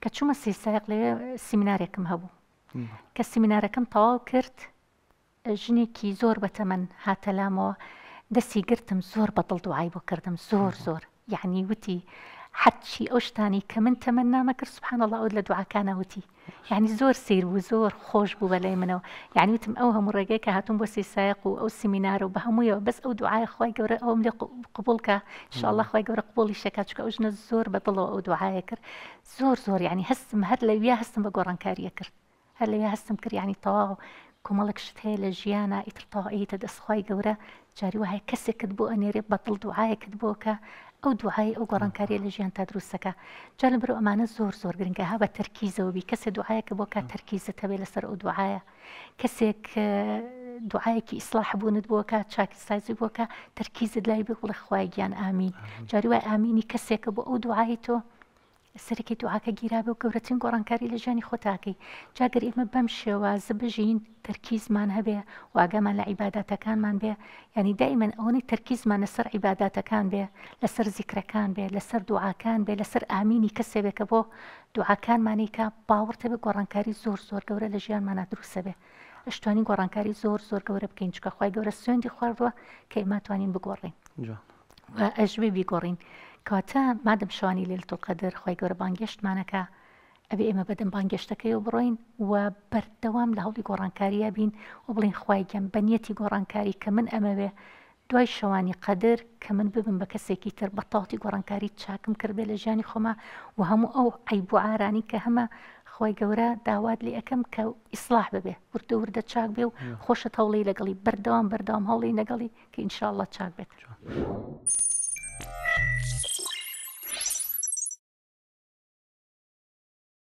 کە چوومە سێ سایق لێ سیمینارێکم هەبوو کە سیمینارەکەم تەواو کرد ژنێکی زۆر بەتەمەن هاتە لامەوە دەستی گرتم زۆر بەدڵ دوعای بۆ کردم زۆر یعنی وتی حەچی ئەو شتانی کە من تەمەن نامە کرد سبحان الله ئەو لە دوعاکانە وتی یعنی زۆر سیر بوو زۆر خۆش بوو بەلای منەوە یعنی وتم ئەو هەموو ڕێگەی کە هاتووم بۆ سێ سایق و ئەو سیمینارە و بە هەموویەوە بەس ئەو دوعای خوای گەورە ئەوم لێ قبول کە ئینشاءالله خوای گەورە قبوڵی شەکات چونکە ئەو ژنە زۆر بەدڵەوە ئەو دوعایە کرد زۆر یعنی هەستم هەر لەویا هەستم بە گۆڕانکاریە کرد هەر لەویا هەستم کرد یعنی تەواو کۆمەڵک شت هەیە لە ژیانە ئیتر تەواویتە دەستخوای گەورە جاری وایە کەسێکت بۆ ئەنێرێ بەدڵ دوعایەکت بۆ کە ئەو دوعای ئەو گۆڕانکاریە لە ژیان تا دروستەکە جا لەبەرەوە ئەمانە زۆر گرنگە ها بە تەرکیزەوە بی کەسێ دوعایەکە بۆ کات تەرکیزت هەبێ لەسەر ئەو دوعایە کەسێک دوعایەکی ئیسلاح بوونت بۆ کات چاکسازی بۆ کە تەرکیزت لای بێ بڵێ خوای گیان ئامین جاری وای ئامینی کەسێکە بۆ ئەو دوعای تۆ سەرەکی دوعاکە گیرابێ و گەورەترین گۆڕانکاری لە ژیانی خۆتاکەی جاگەر ئێمە بەم شێوازە بژین تەرکیزمان هەبێ واگەمان لە عیباداتەکانمان بێ ینی دائیمەن ئەوەی تەرکیزمان لەسەر عیباداتەکان بێ لەسەر زیکرەکان بێ لەسەر دوعاکان بێ لەسەر ئامینی کەسێ بێ کە بۆ دوعاکانمانی کە باوەڕتە بێ گۆڕانکاری زۆر گەورە لە ژیانمانە دروستە بێ ئەشتوانی گۆڕانکاری زۆر گەورە بکەین چکە خوای گەورە سوێندی خواردووە کە ئێمە توانین بگۆڕین و ئەژبێ بیگۆڕین کاتە مادەم شوانی لێلتۆ قەدر خوای گەورە بانگێشتمانەکە ئەبێ ئێمە بەدەم بانگێشتەکەی و بڕۆین و بەردەوام لە هەوڵی گۆڕانکاریە بین و بڵین خوای گەم بە نیەتی گۆڕانکاری کە من ئەمەوێ دوای شەوانی قەدر کە من ببم بە کەسێکی تر بە تاڵی گۆڕانکاری چاکم کردێ لە ژیانی خۆمە و هەموو ئەو عیب و عارانی کە هەمە خوای گەورە داوات لێ ئەەکەم کە ئیسلاح ببێ وردە چاک بێ و خۆشت هەوڵی لەگەڵی بەردەوام هەوڵی لەگەڵی کە ئینشاءالله چاک بێت.